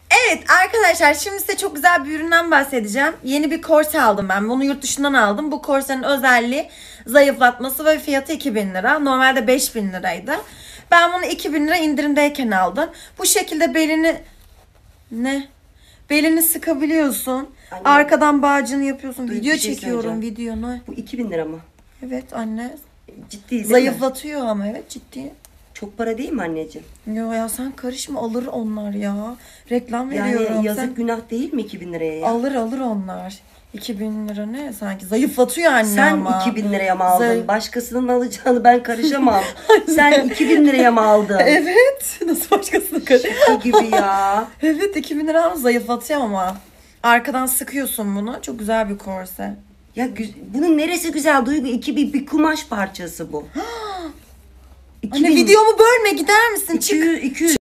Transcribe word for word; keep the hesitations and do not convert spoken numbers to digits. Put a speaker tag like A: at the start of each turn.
A: Evet arkadaşlar, şimdi size çok güzel bir üründen bahsedeceğim. Yeni bir korse aldım ben. Bunu yurt dışından aldım. Bu korsenin özelliği zayıflatması ve fiyatı iki bin lira. Normalde beş bin liraydı. Ben bunu iki bin lira indirimdeyken aldım. Bu şekilde belini... Ne? Belini sıkabiliyorsun.
B: Anne,
A: Arkadan bağcını yapıyorsun.
B: dur,
A: Video
B: bir şey
A: çekiyorum,
B: söyleyeceğim.
A: videonu.
B: Bu iki bin lira mı?
A: Evet anne.
B: Ciddi değil mi?
A: Zayıflatıyor ama, evet ciddi.
B: Çok para değil mi anneciğim?
A: Yo ya, sen karışma, alır onlar ya. Reklam veriyorum.
B: Yani yazık,
A: Sen...
B: günah değil mi iki bin liraya ya?
A: Alır alır onlar. iki bin lira ne sanki, zayıflatıyor anne
B: Sen
A: ama.
B: iki bin liraya mı aldın?
A: Zayıf...
B: Başkasının alacağını ben karışamam. Sen iki bin liraya mı aldın?
A: Evet. Nasıl başkasını karışıyor?
B: Şaka gibi ya.
A: Evet, iki bin lira ama zayıflatıyor ama. Arkadan sıkıyorsun bunu. Çok güzel bir korse.
B: Ya bunun neresi güzel Duygu? iki bin bir kumaş parçası bu.
A: Anne videomu bölme, gider misin? Çık.
B: iki yüz, iki yüz